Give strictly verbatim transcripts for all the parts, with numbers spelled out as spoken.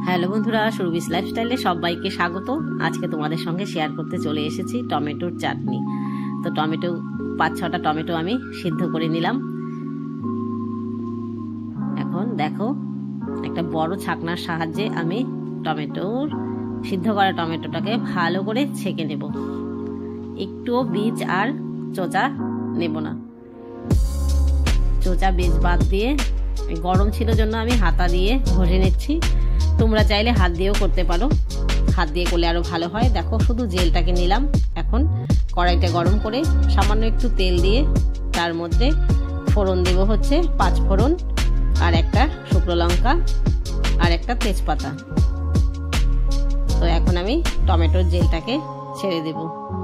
Hello বন্ধুরা, সুরভিস লাইফস্টাইলে সবাইকে স্বাগত। আজকে তোমাদের সঙ্গে শেয়ার করতে চলে এসেছি টমেটোর চাটনি। তো টমেটো পাঁচ ছটা টমেটো আমি সিদ্ধ করে নিলাম। এখন দেখো, একটা বড় ছাকনার সাহায্যে আমি টমেটোর সিদ্ধ করা টমেটোটাকে ভালো করে ছেঁকে নেব। একটুও বীজ আর চোচা নেব না। চোচা বীজ বাদ দিয়ে, গরম ছিল জন্য আমি হাতা দিয়ে ঘষে নিচ্ছি। তোমরা চাইলে হাত দিয়েও করতে পারো, হাত দিয়ে করলে আরো ভালো হয়। দেখো, শুধু জেলটাকে নিলাম। এখন কড়াইটা গরম করে সামান্য একটু তেল দিয়ে তার মধ্যে ফোড়ন দেব হচ্ছে পাঁচ ফোড়ন, আর একটা শুকনো লঙ্কা, আর একটা তেজপাতা। তো এখন আমি টমেটোর জেলটাকে ছেড়ে দেব।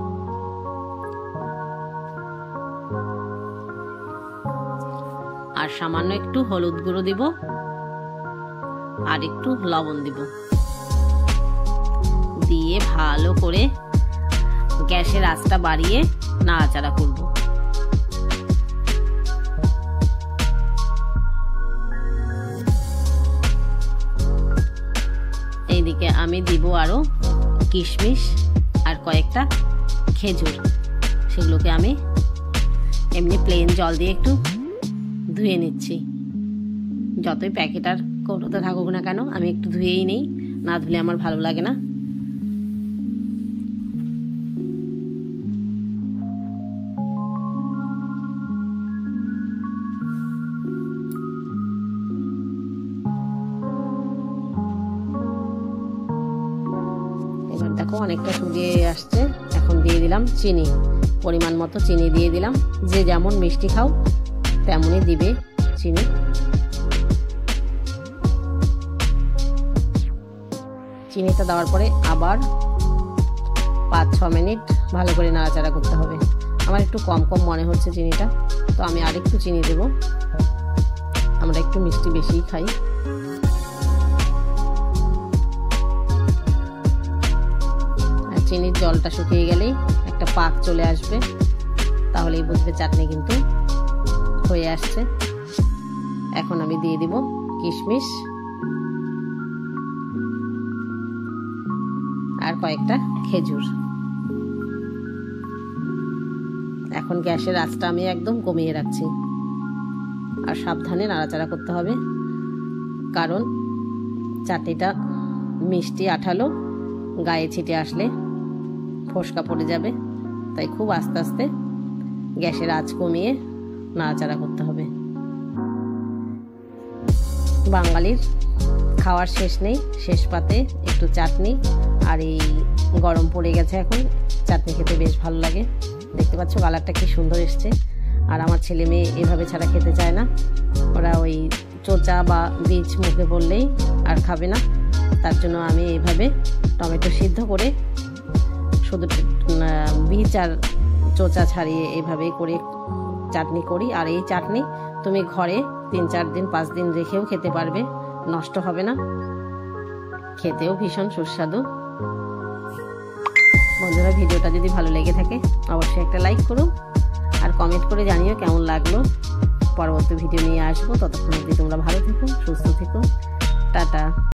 আর সামান্য একটু হলুদ গুঁড়ো দিব, আর একটু লবণ দিব। দিয়ে ভালো করে গ্যাসের আঁচটা বাড়িয়ে নাড়াচাড়া করব। এইদিকে আমি দিব আরো কিশমিশ আর কয়েকটা খেজুর। সেগুলোকে আমি এমনি প্লেন জল দিয়ে একটু ধুয়ে নিচ্ছি। যতই প্যাকেট আর কৌটোতে থাকুক না কেন, আমি একটু ধুয়েই নেই, না ধুলে আমার ভালো লাগে না। এবার দেখো, অনেকটা শুকিয়ে আসছে। এখন দিয়ে দিলাম চিনি, পরিমাণ মতো চিনি দিয়ে দিলাম। যে যেমন মিষ্টি খাও তেমনই দিবে চিনি। চিনিটা দেওয়ার পরে আবার পাঁচ ছ মিনিট ভালো করে নাড়াচাড়া করতে হবে। আমার একটু কম কম মনে হচ্ছে চিনিটা, তো আমি আরেকটু চিনি দেব। আমরা একটু মিষ্টি বেশিই খাই। আর চিনির জলটা শুকিয়ে গেলেই একটা পাক চলে আসবে, তাহলেই বুঝবে চাটনি কিন্তু হয়ে আসছে। এখন আমি দিয়ে দিব কিশমিশ আর কয়েকটা খেজুর। এখন গ্যাসের আঁচটা আমি একদম কমিয়ে রাখছি। আর সাবধানে নাড়াচাড়া করতে হবে, কারণ চাটনিটা মিষ্টি আঠালো, গায়ে ছিটে আসলে ফোসকা পড়ে যাবে। তাই খুব আস্তে আস্তে গ্যাসের আঁচ কমিয়ে নাড়াচাড়া করতে হবে। বাঙালির খাওয়ার শেষ নেই, শেষ পাতে একটু চাটনি। আর এই গরম পড়ে গেছে, এখন চাটনি খেতে বেশ ভালো লাগে। দেখতে পাচ্ছ কালারটা কি সুন্দর এসছে। আর আমার ছেলে মেয়ে এভাবে ছাড়া খেতে চায় না। ওরা ওই চোচা বা বীজ মুখে পড়লেই আর খাবে না। তার জন্য আমি এইভাবে টমেটো সিদ্ধ করে শুধু বীজ আর চোচা ছাড়িয়ে এইভাবেই করে চাটনি করি। আর এই চাটনি তুমি ঘরে তিন চার দিন পাঁচ দিন রেখেও খেতে পারবে, নষ্ট হবে না, খেতেও ভীষণ সুস্বাদু। বন্ধুরা, ভিডিওটা যদি ভালো লেগে থাকে অবশ্যই একটা লাইক করো, আর কমেন্ট করে জানিও কেমন লাগলো। পরবর্তী ভিডিও নিয়ে আসবো। ততক্ষণ অবধি তোমরা ভালো থেকো, সুস্থ থেকো। টাটা।